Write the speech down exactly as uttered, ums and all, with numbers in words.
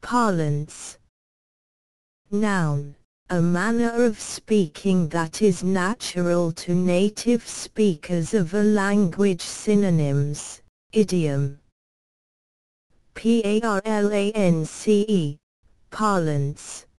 Parlance. Noun, a manner of speaking that is natural to native speakers of a language. Synonyms, idiom. P A R L A N C E, parlance.